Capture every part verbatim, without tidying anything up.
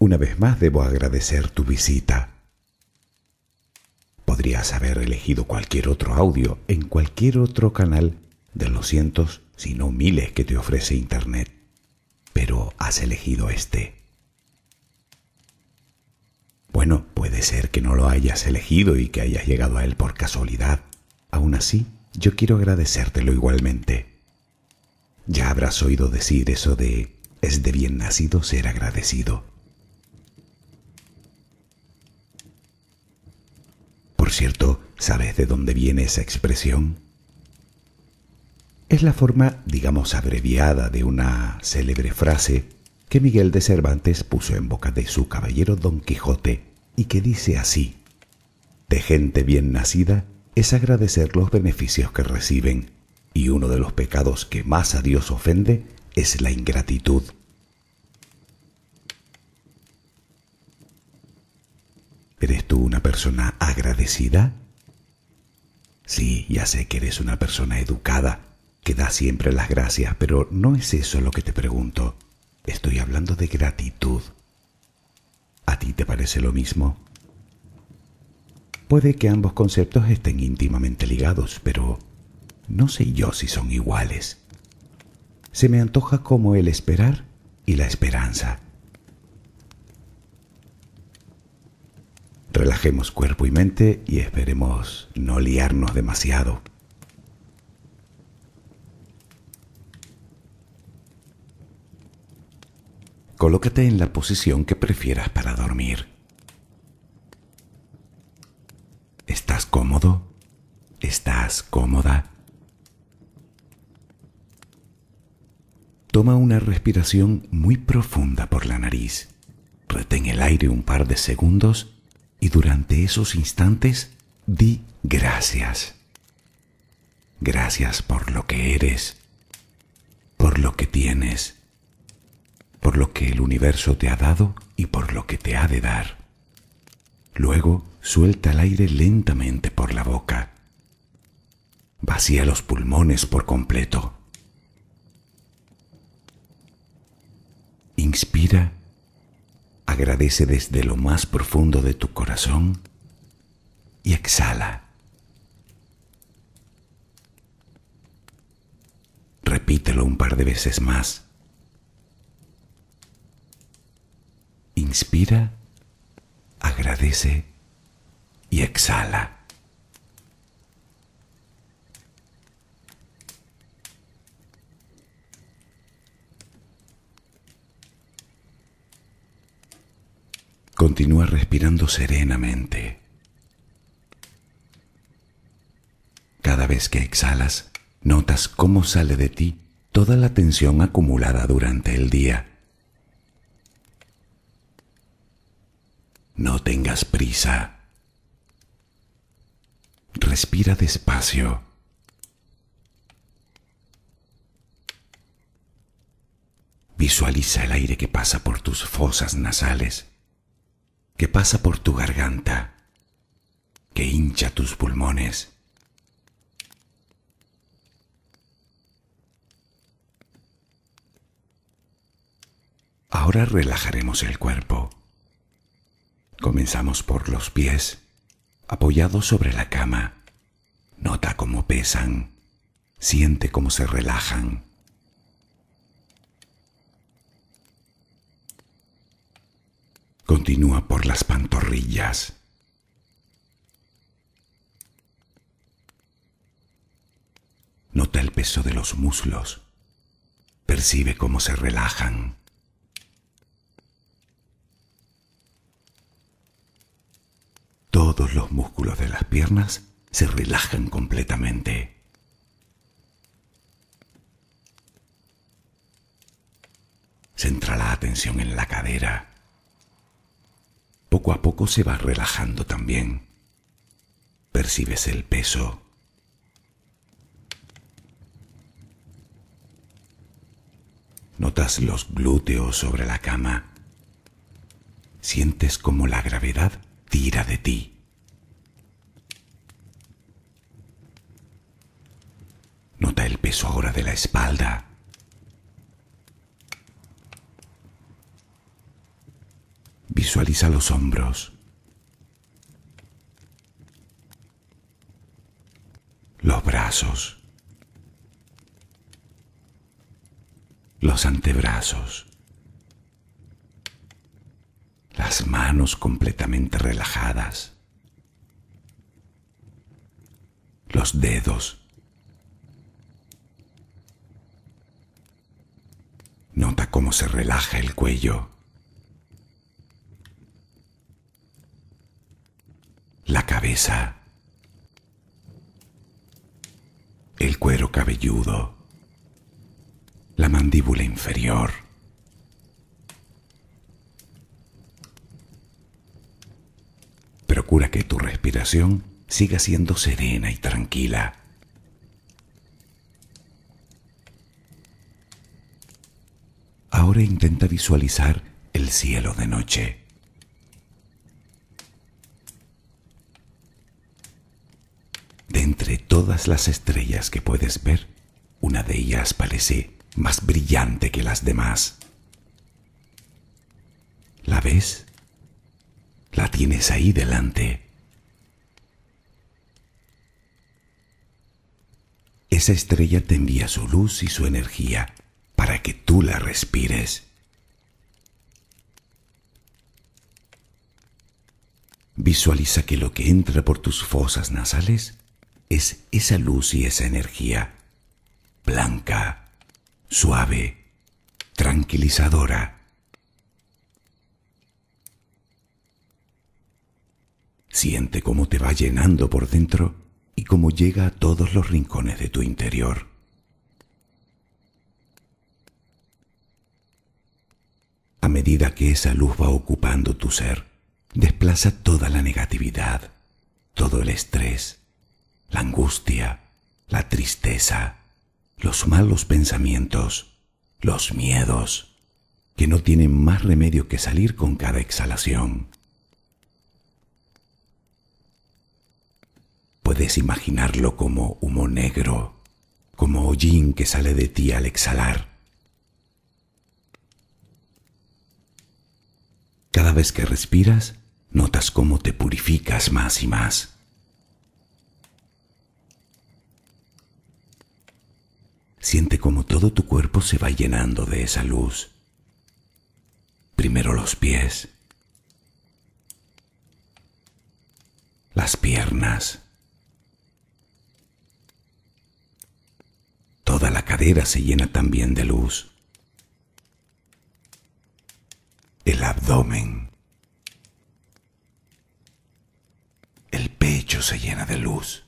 Una vez más debo agradecer tu visita. Podrías haber elegido cualquier otro audio en cualquier otro canal de los cientos, si no miles que te ofrece Internet, pero has elegido este. Bueno, puede ser que no lo hayas elegido y que hayas llegado a él por casualidad. Aún así, yo quiero agradecértelo igualmente. Ya habrás oído decir eso de es de bien nacido ser agradecido. Por cierto, ¿sabes de dónde viene esa expresión? Es la forma, digamos, abreviada de una célebre frase que Miguel de Cervantes puso en boca de su caballero Don Quijote y que dice así: de gente bien nacida es agradecer los beneficios que reciben, y uno de los pecados que más a Dios ofende es la ingratitud. ¿Eres tú una persona agradecida? Sí, ya sé que eres una persona educada, que da siempre las gracias, pero no es eso lo que te pregunto. Estoy hablando de gratitud. ¿A ti te parece lo mismo? Puede que ambos conceptos estén íntimamente ligados, pero no sé yo si son iguales. Se me antoja como el esperar y la esperanza. Relajemos cuerpo y mente y esperemos no liarnos demasiado. Colócate en la posición que prefieras para dormir. ¿Estás cómodo? ¿Estás cómoda? Toma una respiración muy profunda por la nariz. Retén el aire un par de segundos y durante esos instantes di gracias. Gracias por lo que eres, por lo que tienes, por lo que el universo te ha dado y por lo que te ha de dar. Luego suelta el aire lentamente por la boca. Vacía los pulmones por completo. Inspira. Agradece desde lo más profundo de tu corazón y exhala. Repítelo un par de veces más. Inspira, agradece y exhala. Continúa respirando serenamente. Cada vez que exhalas, notas cómo sale de ti toda la tensión acumulada durante el día. No tengas prisa. Respira despacio. Visualiza el aire que pasa por tus fosas nasales, que pasa por tu garganta, que hincha tus pulmones. Ahora relajaremos el cuerpo. Comenzamos por los pies, apoyados sobre la cama. Nota cómo pesan, siente cómo se relajan. Continúa por las pantorrillas. Nota el peso de los muslos. Percibe cómo se relajan. Todos los músculos de las piernas se relajan completamente. Centra la atención en la cadera. Poco a poco se va relajando también. Percibes el peso. Notas los glúteos sobre la cama. Sientes como la gravedad tira de ti. Nota el peso ahora de la espalda. Visualiza los hombros, los brazos, los antebrazos, las manos completamente relajadas, los dedos. Nota cómo se relaja el cuello, la cabeza, el cuero cabelludo, la mandíbula inferior. Procura que tu respiración siga siendo serena y tranquila. Ahora intenta visualizar el cielo de noche. De entre todas las estrellas que puedes ver, una de ellas parece más brillante que las demás. ¿La ves? La tienes ahí delante. Esa estrella te envía su luz y su energía para que tú la respires. Visualiza que lo que entra por tus fosas nasales es esa luz y esa energía, blanca, suave, tranquilizadora. Siente cómo te va llenando por dentro y cómo llega a todos los rincones de tu interior. A medida que esa luz va ocupando tu ser, desplaza toda la negatividad, todo el estrés, la angustia, la tristeza, los malos pensamientos, los miedos, que no tienen más remedio que salir con cada exhalación. Puedes imaginarlo como humo negro, como hollín que sale de ti al exhalar. Cada vez que respiras, notas cómo te purificas más y más. Siente cómo todo tu cuerpo se va llenando de esa luz. Primero los pies, las piernas, toda la cadera se llena también de luz. El abdomen, el pecho se llena de luz.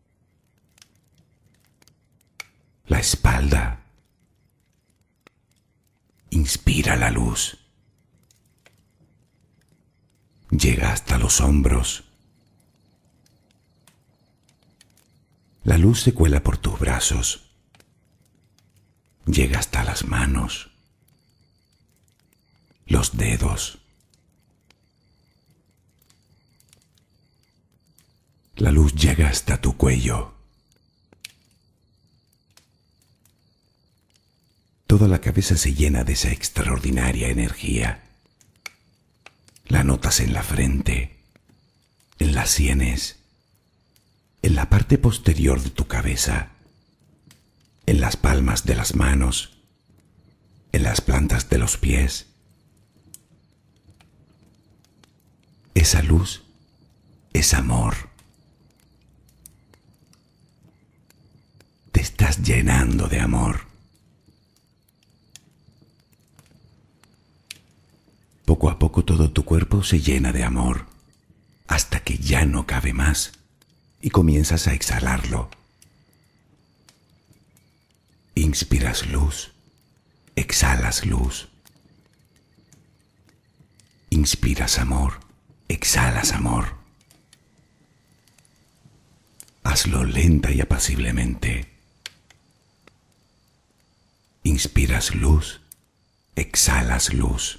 La espalda, inspira la luz. Llega hasta los hombros. La luz se cuela por tus brazos. Llega hasta las manos, los dedos. La luz llega hasta tu cuello. Toda la cabeza se llena de esa extraordinaria energía. La notas en la frente, en las sienes, en la parte posterior de tu cabeza, en las palmas de las manos, en las plantas de los pies. Esa luz es amor. Te estás llenando de amor. Poco a poco todo tu cuerpo se llena de amor, hasta que ya no cabe más y comienzas a exhalarlo. Inspiras luz, exhalas luz. Inspiras amor, exhalas amor. Hazlo lenta y apaciblemente. Inspiras luz, exhalas luz.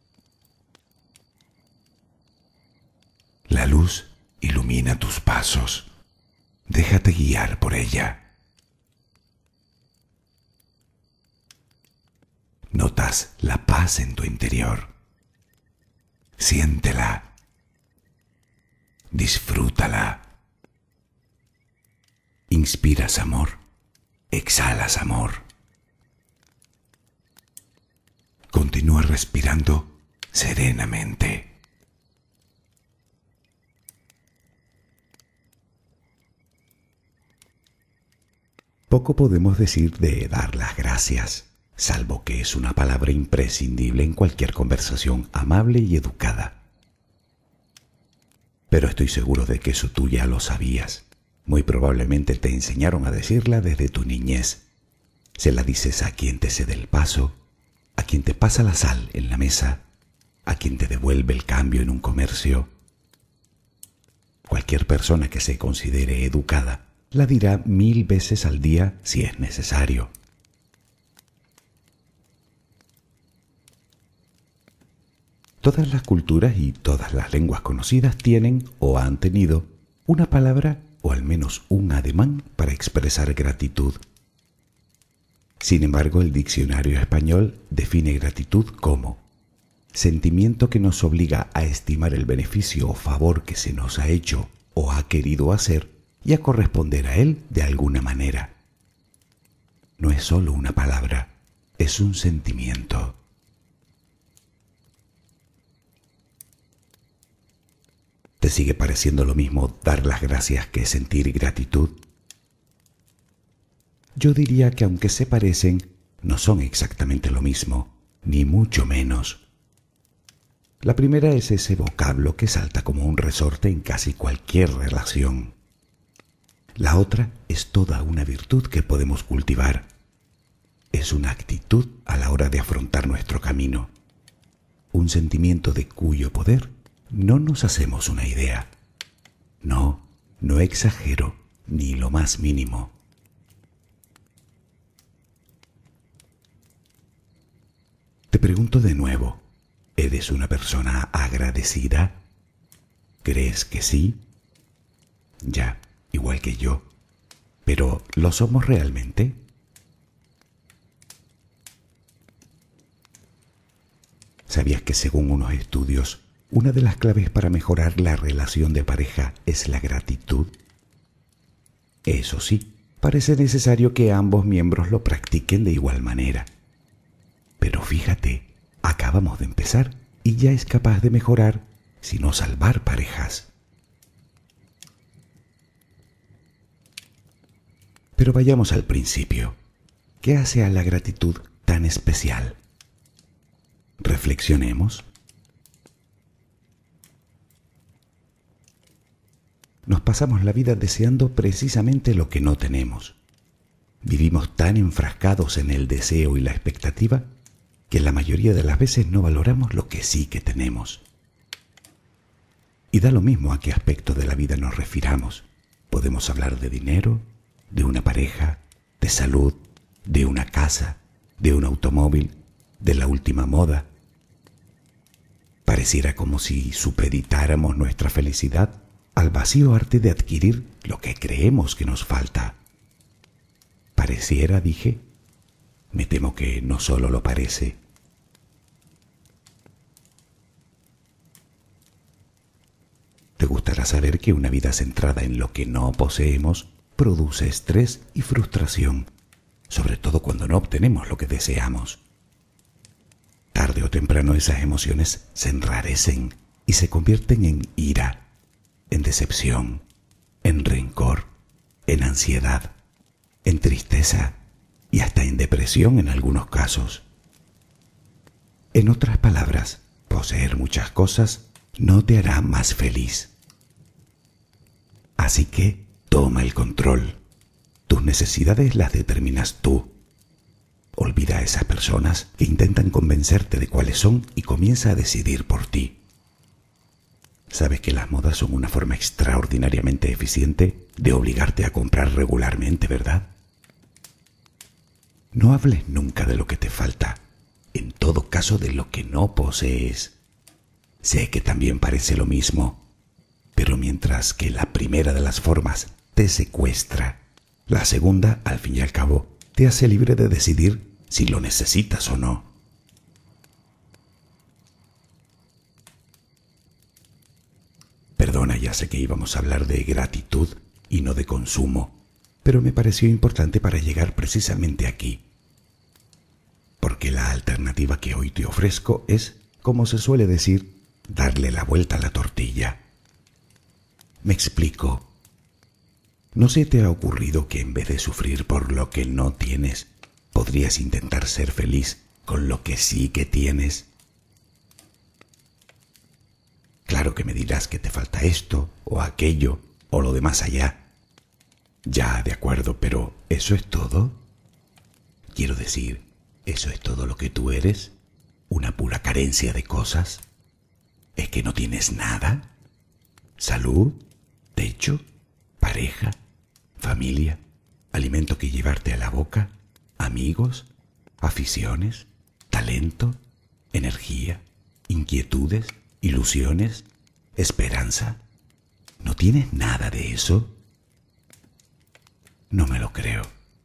La luz ilumina tus pasos. Déjate guiar por ella. Notas la paz en tu interior. Siéntela. Disfrútala. Inspiras amor. Exhalas amor. Continúa respirando serenamente. Poco podemos decir de dar las gracias, salvo que es una palabra imprescindible en cualquier conversación amable y educada. Pero estoy seguro de que eso tú ya lo sabías. Muy probablemente te enseñaron a decirla desde tu niñez. Se la dices a quien te cede el paso, a quien te pasa la sal en la mesa, a quien te devuelve el cambio en un comercio. Cualquier persona que se considere educada la dirá mil veces al día si es necesario. Todas las culturas y todas las lenguas conocidas tienen o han tenido una palabra o al menos un ademán para expresar gratitud. Sin embargo, el diccionario español define gratitud como sentimiento que nos obliga a estimar el beneficio o favor que se nos ha hecho o ha querido hacer y a corresponder a él de alguna manera. No es solo una palabra, es un sentimiento. ¿Te sigue pareciendo lo mismo dar las gracias que sentir gratitud? Yo diría que aunque se parecen, no son exactamente lo mismo, ni mucho menos. La primera es ese vocablo que salta como un resorte en casi cualquier relación. La otra es toda una virtud que podemos cultivar. Es una actitud a la hora de afrontar nuestro camino, un sentimiento de cuyo poder no nos hacemos una idea. No, no exagero ni lo más mínimo. Te pregunto de nuevo, ¿eres una persona agradecida? ¿Crees que sí? Ya, igual que yo. ¿Pero lo somos realmente? ¿Sabías que según unos estudios, una de las claves para mejorar la relación de pareja es la gratitud? Eso sí, parece necesario que ambos miembros lo practiquen de igual manera. Pero fíjate, acabamos de empezar y ya es capaz de mejorar, si no salvar parejas. Pero vayamos al principio. ¿Qué hace a la gratitud tan especial? Reflexionemos. Nos pasamos la vida deseando precisamente lo que no tenemos. Vivimos tan enfrascados en el deseo y la expectativa que la mayoría de las veces no valoramos lo que sí que tenemos. Y da lo mismo a qué aspecto de la vida nos refiramos. Podemos hablar de dinero, de una pareja, de salud, de una casa, de un automóvil, de la última moda. Pareciera como si supeditáramos nuestra felicidad al vacío arte de adquirir lo que creemos que nos falta. Pareciera, dije. Me temo que no solo lo parece. Te gustará saber que una vida centrada en lo que no poseemos produce estrés y frustración, sobre todo cuando no obtenemos lo que deseamos. Tarde o temprano esas emociones se enrarecen y se convierten en ira, en decepción, en rencor, en ansiedad, en tristeza y hasta en depresión en algunos casos. En otras palabras, poseer muchas cosas no te hará más feliz. Así que toma el control. Tus necesidades las determinas tú. Olvida a esas personas que intentan convencerte de cuáles son y comienza a decidir por ti. Sabes que las modas son una forma extraordinariamente eficiente de obligarte a comprar regularmente, ¿verdad? No hables nunca de lo que te falta, en todo caso de lo que no posees. Sé que también parece lo mismo, pero mientras que la primera de las formas te secuestra, la segunda, al fin y al cabo, te hace libre de decidir si lo necesitas o no. Perdona, ya sé que íbamos a hablar de gratitud y no de consumo, pero me pareció importante para llegar precisamente aquí. Porque la alternativa que hoy te ofrezco es, como se suele decir, darle la vuelta a la tortilla. Me explico. ¿No se te ha ocurrido que en vez de sufrir por lo que no tienes, podrías intentar ser feliz con lo que sí que tienes? Claro que me dirás que te falta esto o aquello o lo de más allá. Ya, de acuerdo, pero ¿eso es todo? Quiero decir, ¿eso es todo lo que tú eres? ¿Una pura carencia de cosas? ¿Es que no tienes nada? ¿Salud? ¿Techo? ¿Pareja? ¿Familia? ¿Alimento que llevarte a la boca? ¿Amigos? ¿Aficiones? ¿Talento? ¿Energía? ¿Inquietudes? ¿Ilusiones? ¿Esperanza? ¿No tienes nada de eso? No me lo creo.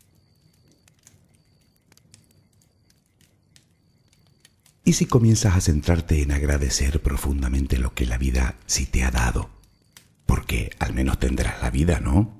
¿Y si comienzas a centrarte en agradecer profundamente lo que la vida sí te ha dado? Porque al menos tendrás la vida, ¿no?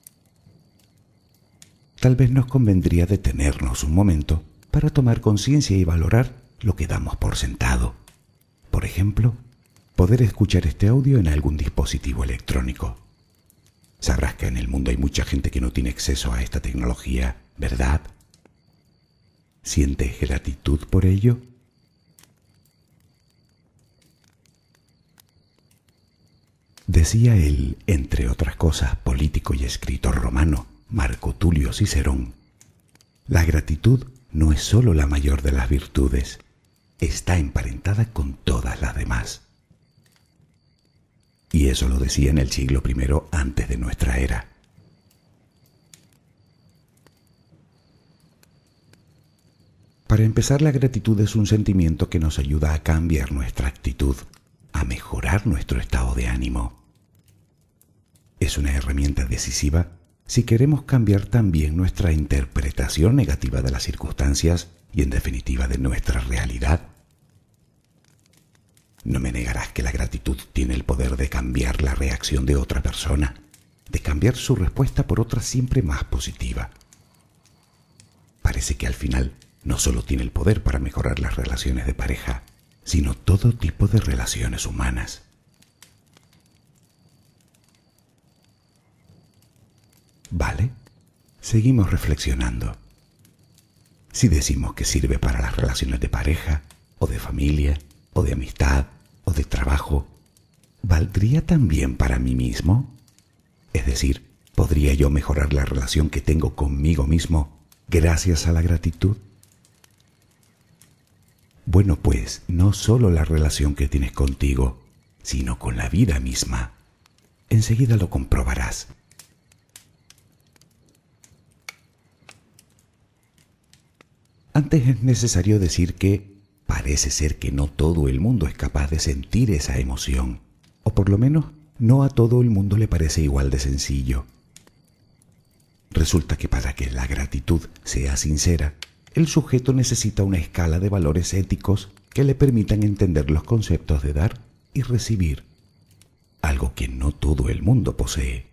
Tal vez nos convendría detenernos un momento para tomar conciencia y valorar lo que damos por sentado. Por ejemplo, poder escuchar este audio en algún dispositivo electrónico. Sabrás que en el mundo hay mucha gente que no tiene acceso a esta tecnología, ¿verdad? ¿Sientes gratitud por ello? Decía el, entre otras cosas, político y escritor romano, Marco Tulio Cicerón: la gratitud no es sólo la mayor de las virtudes, está emparentada con todas las demás. Y eso lo decía en el siglo primero antes de nuestra era. Para empezar, la gratitud es un sentimiento que nos ayuda a cambiar nuestra actitud, a mejorar nuestro estado de ánimo. Es una herramienta decisiva si queremos cambiar también nuestra interpretación negativa de las circunstancias y, en definitiva, de nuestra realidad. No me negarás que la gratitud tiene el poder de cambiar la reacción de otra persona, de cambiar su respuesta por otra siempre más positiva. Parece que al final no solo tiene el poder para mejorar las relaciones de pareja, sino todo tipo de relaciones humanas. ¿Vale? Seguimos reflexionando. Si decimos que sirve para las relaciones de pareja, o de familia, o de amistad, o de trabajo, ¿valdría también para mí mismo? Es decir, ¿podría yo mejorar la relación que tengo conmigo mismo gracias a la gratitud? Bueno, pues no solo la relación que tienes contigo, sino con la vida misma. Enseguida lo comprobarás. Antes es necesario decir que parece ser que no todo el mundo es capaz de sentir esa emoción, o por lo menos no a todo el mundo le parece igual de sencillo. Resulta que para que la gratitud sea sincera, el sujeto necesita una escala de valores éticos que le permitan entender los conceptos de dar y recibir, algo que no todo el mundo posee.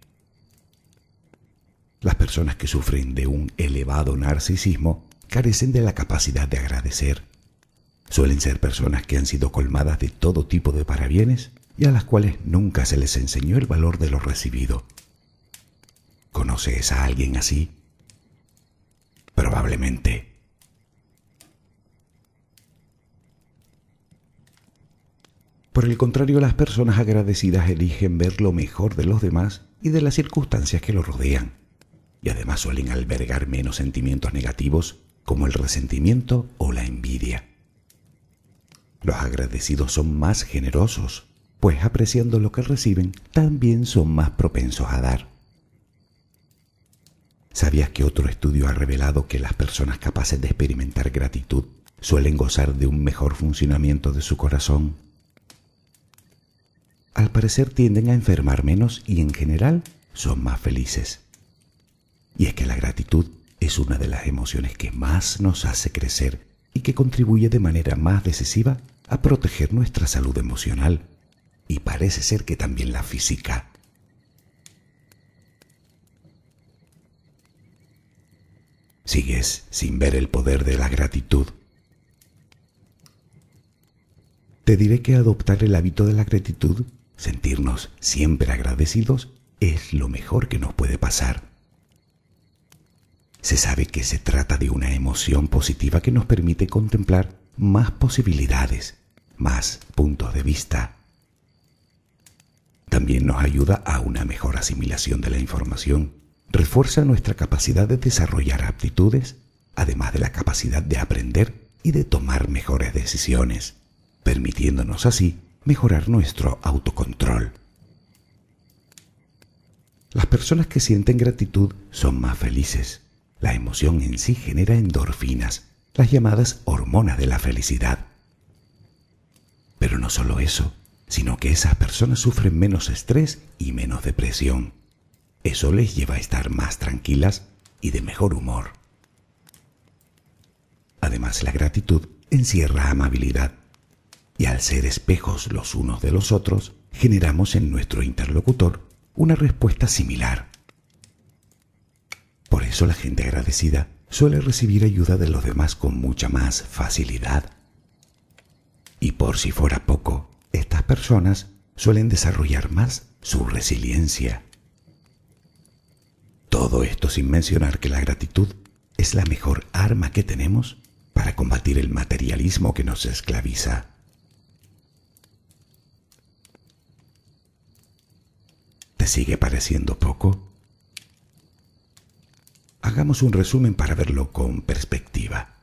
Las personas que sufren de un elevado narcisismo carecen de la capacidad de agradecer. Suelen ser personas que han sido colmadas de todo tipo de parabienes y a las cuales nunca se les enseñó el valor de lo recibido. ¿Conoces a alguien así? Probablemente. Por el contrario, las personas agradecidas eligen ver lo mejor de los demás y de las circunstancias que los rodean, y además suelen albergar menos sentimientos negativos como el resentimiento o la envidia. Los agradecidos son más generosos, pues apreciando lo que reciben, también son más propensos a dar. ¿Sabías que otro estudio ha revelado que las personas capaces de experimentar gratitud suelen gozar de un mejor funcionamiento de su corazón? Al parecer tienden a enfermar menos y en general son más felices. Y es que la gratitud es una de las emociones que más nos hace crecer y que contribuye de manera más decisiva a proteger nuestra salud emocional y parece ser que también la física. ¿Sigues sin ver el poder de la gratitud? Te diré que adoptar el hábito de la gratitud, sentirnos siempre agradecidos, es lo mejor que nos puede pasar. Se sabe que se trata de una emoción positiva que nos permite contemplar más posibilidades, más puntos de vista. También nos ayuda a una mejor asimilación de la información, refuerza nuestra capacidad de desarrollar aptitudes, además de la capacidad de aprender y de tomar mejores decisiones, permitiéndonos así mejorar nuestro autocontrol. Las personas que sienten gratitud son más felices. La emoción en sí genera endorfinas, las llamadas hormonas de la felicidad. Pero no solo eso, sino que esas personas sufren menos estrés y menos depresión. Eso les lleva a estar más tranquilas y de mejor humor. Además, la gratitud encierra amabilidad, y al ser espejos los unos de los otros, generamos en nuestro interlocutor una respuesta similar. Por eso la gente agradecida suele recibir ayuda de los demás con mucha más facilidad. Y por si fuera poco, estas personas suelen desarrollar más su resiliencia. Todo esto sin mencionar que la gratitud es la mejor arma que tenemos para combatir el materialismo que nos esclaviza. ¿Te sigue pareciendo poco? Hagamos un resumen para verlo con perspectiva.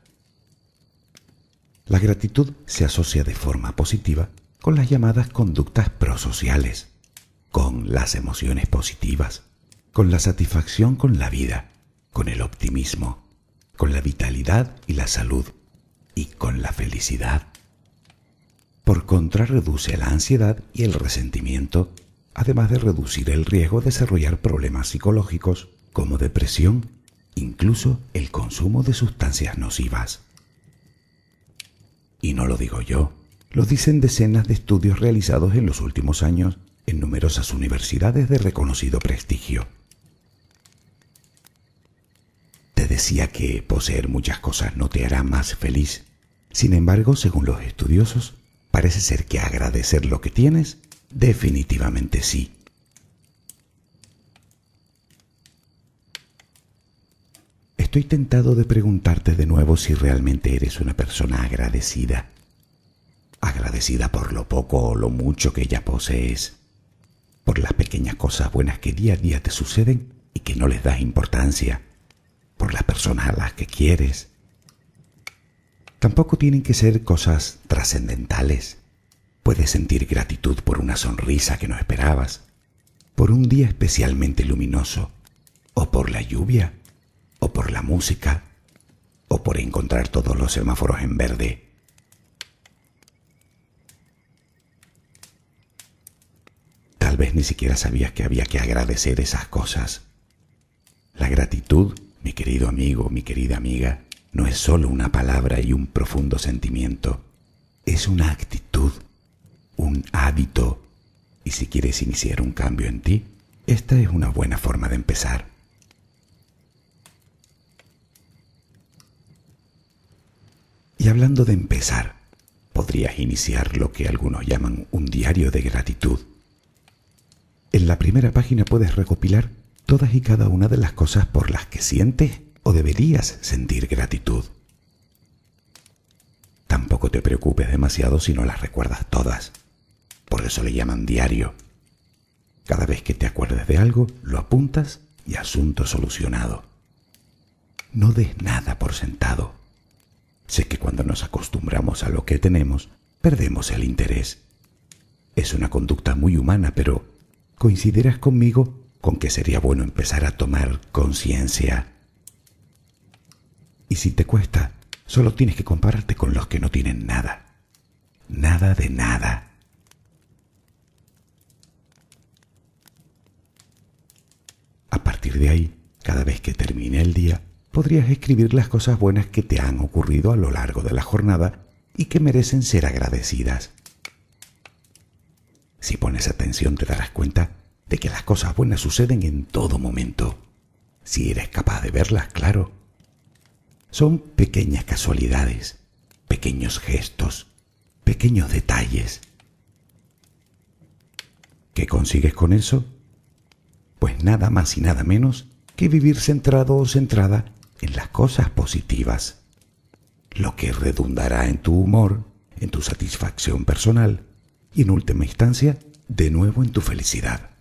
La gratitud se asocia de forma positiva con las llamadas conductas prosociales, con las emociones positivas, con la satisfacción con la vida, con el optimismo, con la vitalidad y la salud, y con la felicidad. Por contra, reduce la ansiedad y el resentimiento, además de reducir el riesgo de desarrollar problemas psicológicos como depresión, incluso el consumo de sustancias nocivas. Y no lo digo yo, lo dicen decenas de estudios realizados en los últimos años en numerosas universidades de reconocido prestigio. Te decía que poseer muchas cosas no te hará más feliz. Sin embargo, según los estudiosos, parece ser que agradecer lo que tienes definitivamente sí. Estoy tentado de preguntarte de nuevo si realmente eres una persona agradecida. Agradecida por lo poco o lo mucho que ya posees, por las pequeñas cosas buenas que día a día te suceden y que no les das importancia, por las personas a las que quieres. Tampoco tienen que ser cosas trascendentales. Puedes sentir gratitud por una sonrisa que no esperabas, por un día especialmente luminoso, o por la lluvia, o por la música, o por encontrar todos los semáforos en verde. Tal vez ni siquiera sabías que había que agradecer esas cosas. La gratitud, mi querido amigo, mi querida amiga, no es solo una palabra y un profundo sentimiento. Es una actitud, un hábito. Y si quieres iniciar un cambio en ti, esta es una buena forma de empezar. Y hablando de empezar, podrías iniciar lo que algunos llaman un diario de gratitud. En la primera página puedes recopilar todas y cada una de las cosas por las que sientes o deberías sentir gratitud. Tampoco te preocupes demasiado si no las recuerdas todas. Por eso le llaman diario. Cada vez que te acuerdes de algo, lo apuntas y asunto solucionado. No des nada por sentado. Sé que cuando nos acostumbramos a lo que tenemos, perdemos el interés. Es una conducta muy humana, pero ¿coincidirás conmigo con que sería bueno empezar a tomar conciencia? Y si te cuesta, solo tienes que compararte con los que no tienen nada. Nada de nada. A partir de ahí, cada vez que termine el día, podrías escribir las cosas buenas que te han ocurrido a lo largo de la jornada y que merecen ser agradecidas. Si pones atención te darás cuenta de que las cosas buenas suceden en todo momento, si eres capaz de verlas, claro. Son pequeñas casualidades, pequeños gestos, pequeños detalles. ¿Qué consigues con eso? Pues nada más y nada menos que vivir centrado o centrada en las cosas positivas, lo que redundará en tu humor, en tu satisfacción personal y en última instancia, de nuevo en tu felicidad.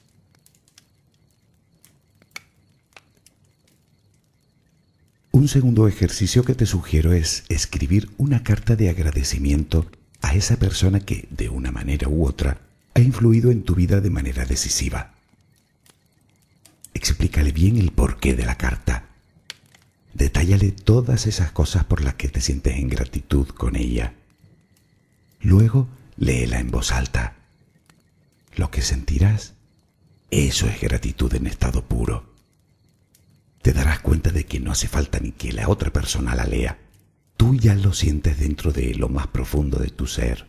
Un segundo ejercicio que te sugiero es escribir una carta de agradecimiento a esa persona que, de una manera u otra, ha influido en tu vida de manera decisiva. Explícale bien el porqué de la carta. Detállale todas esas cosas por las que te sientes en gratitud con ella. Luego, léela en voz alta. Lo que sentirás, eso es gratitud en estado puro. Te darás cuenta de que no hace falta ni que la otra persona la lea. Tú ya lo sientes dentro de lo más profundo de tu ser.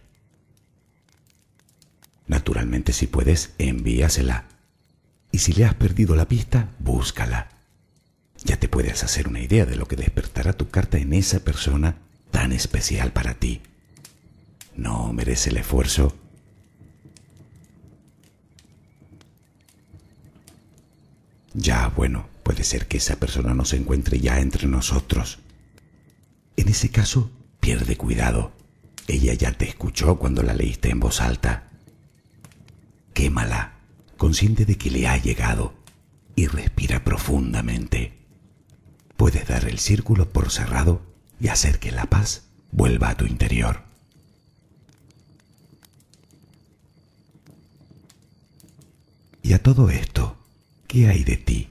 Naturalmente, si puedes, envíasela. Y si le has perdido la pista, búscala. Ya te puedes hacer una idea de lo que despertará tu carta en esa persona tan especial para ti. ¿No merece el esfuerzo? Ya, bueno, puede ser que esa persona no se encuentre ya entre nosotros. En ese caso, pierde cuidado. Ella ya te escuchó cuando la leíste en voz alta. Quémala, consciente de que le ha llegado, y respira profundamente. Puedes dar el círculo por cerrado y hacer que la paz vuelva a tu interior. Y a todo esto, ¿qué hay de ti?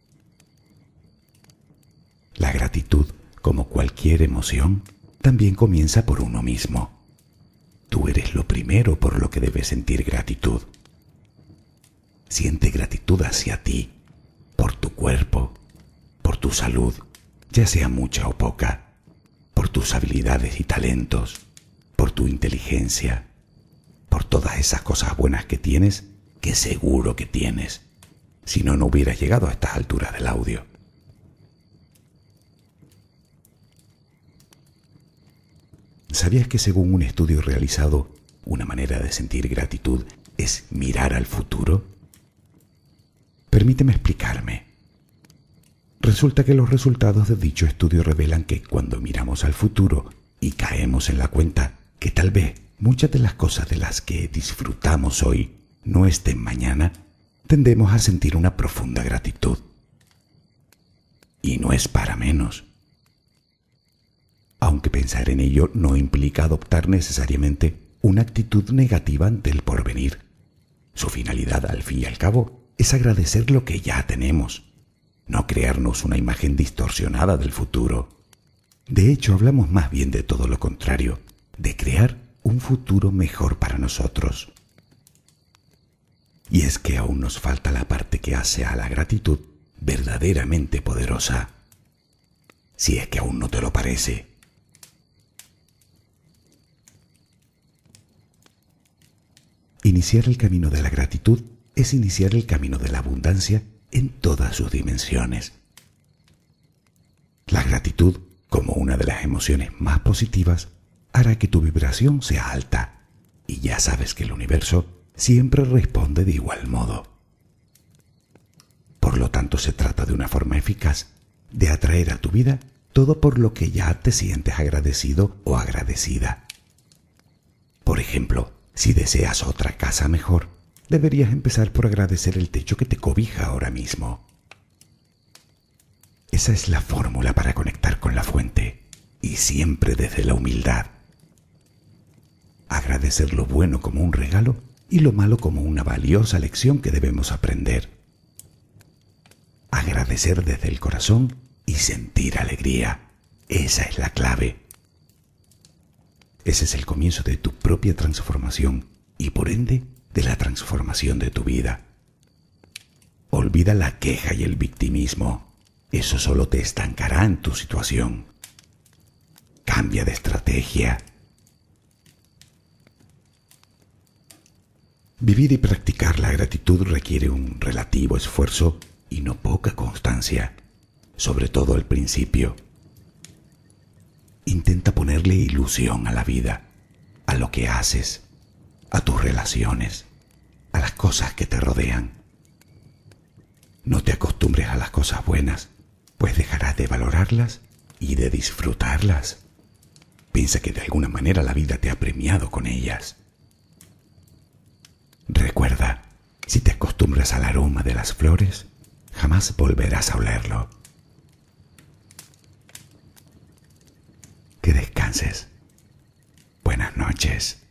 La gratitud, como cualquier emoción, también comienza por uno mismo. Tú eres lo primero por lo que debes sentir gratitud. Siente gratitud hacia ti, por tu cuerpo, por tu salud, ya sea mucha o poca, por tus habilidades y talentos, por tu inteligencia, por todas esas cosas buenas que tienes, que seguro que tienes, si no, no hubieras llegado a estas alturas del audio. ¿Sabías que según un estudio realizado, una manera de sentir gratitud es mirar al futuro? Permíteme explicarme. Resulta que los resultados de dicho estudio revelan que cuando miramos al futuro y caemos en la cuenta que tal vez muchas de las cosas de las que disfrutamos hoy no estén mañana, tendemos a sentir una profunda gratitud. Y no es para menos. Aunque pensar en ello no implica adoptar necesariamente una actitud negativa ante el porvenir. Su finalidad, al fin y al cabo, es agradecer lo que ya tenemos, no crearnos una imagen distorsionada del futuro. De hecho, hablamos más bien de todo lo contrario, de crear un futuro mejor para nosotros. Y es que aún nos falta la parte que hace a la gratitud verdaderamente poderosa. Si es que aún no te lo parece. Iniciar el camino de la gratitud es iniciar el camino de la abundancia en todas sus dimensiones. La gratitud, como una de las emociones más positivas, hará que tu vibración sea alta, y ya sabes que el universo siempre responde de igual modo. Por lo tanto, se trata de una forma eficaz de atraer a tu vida todo por lo que ya te sientes agradecido o agradecida. Por ejemplo, si deseas otra casa mejor, deberías empezar por agradecer el techo que te cobija ahora mismo. Esa es la fórmula para conectar con la fuente, y siempre desde la humildad. Agradecer lo bueno como un regalo y lo malo como una valiosa lección que debemos aprender. Agradecer desde el corazón y sentir alegría. Esa es la clave. Ese es el comienzo de tu propia transformación y por ende de la transformación de tu vida. Olvida la queja y el victimismo. Eso solo te estancará en tu situación. Cambia de estrategia. Vivir y practicar la gratitud requiere un relativo esfuerzo y no poca constancia, sobre todo al principio. Intenta ponerle ilusión a la vida, a lo que haces, a tus relaciones, a las cosas que te rodean. No te acostumbres a las cosas buenas, pues dejarás de valorarlas y de disfrutarlas. Piensa que de alguna manera la vida te ha premiado con ellas. Recuerda, si te acostumbras al aroma de las flores, jamás volverás a olerlo. Que descanses. Buenas noches.